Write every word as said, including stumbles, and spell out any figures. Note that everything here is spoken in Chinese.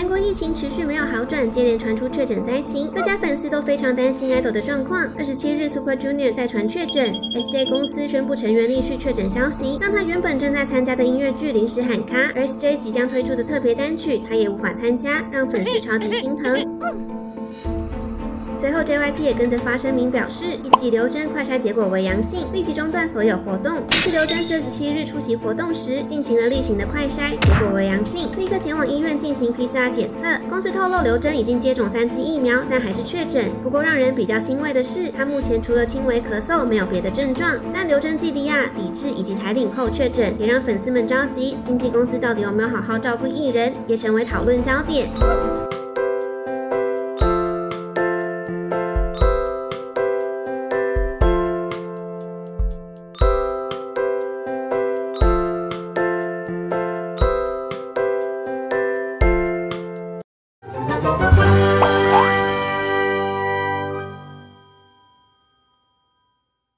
国疫情持续没有好转，接连传出确诊灾情，各家粉丝都非常担心爱豆的状况。二十七日 ，Super Junior 再传确诊 ，S J 公司宣布成员陆续确诊消息，让他原本正在参加的音乐剧临时喊卡，而 S J 即将推出的特别单曲，他也无法参加，让粉丝超级心疼。随后 ，J Y P 也跟着发声明表示，一级刘真快筛结果为阳性，立即中断所有活动。其次，刘真是二十七日出席活动时进行了例行的快筛，结果为阳性，立刻前往医院进行 P C R 检测。公司透露，刘真已经接种三剂疫苗，但还是确诊。不过让人比较欣慰的是，他目前除了轻微咳嗽，没有别的症状。但刘真季迪亚、李智以及彩领后确诊，也让粉丝们着急，经纪公司到底有没有好好照顾艺人，也成为讨论焦点。